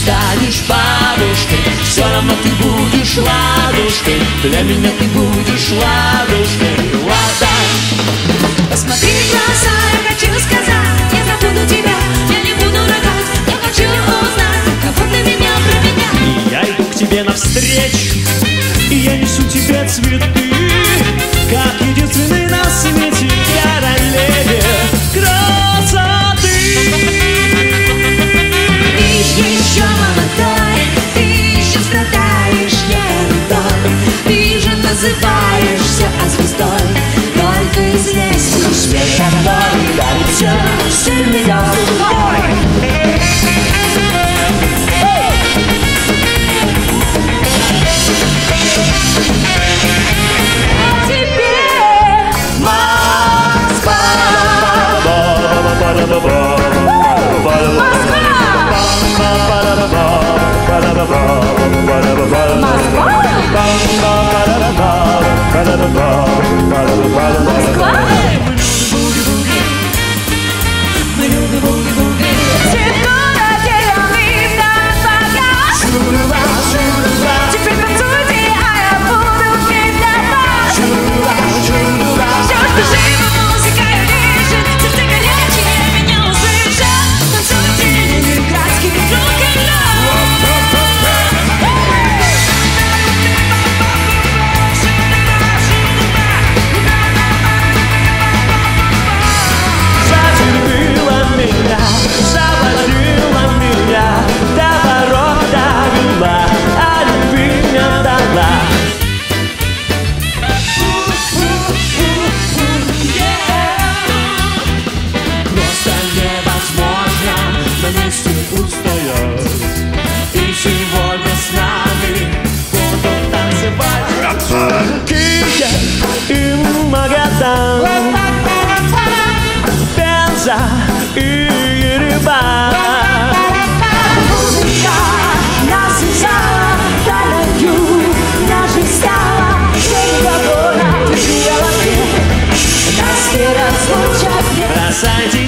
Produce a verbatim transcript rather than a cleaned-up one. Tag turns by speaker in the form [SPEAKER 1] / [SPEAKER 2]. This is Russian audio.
[SPEAKER 1] станешь бабушкой, все равно ты будешь ладушкой. Для меня ты будешь ладушкой, лада.
[SPEAKER 2] Посмотри в глаза, я хочу сказать, я забуду тебя, я не буду рыдать, я хочу узнать, кого ты меня променял.
[SPEAKER 3] И я иду к тебе навстречу, и я несу тебе цветы, как единственный на свете королеве красоты.
[SPEAKER 2] Ты ж еще молодой, ты еще страдаешь ерундой, ты же называешься звездой, только известен свет тобой дарит все сильный огонь.
[SPEAKER 3] Пенза и Ереван.
[SPEAKER 2] Музыка нас связала, талантью нашей стала, все недовольно приела ты, нас не разлучат.
[SPEAKER 3] Бросайте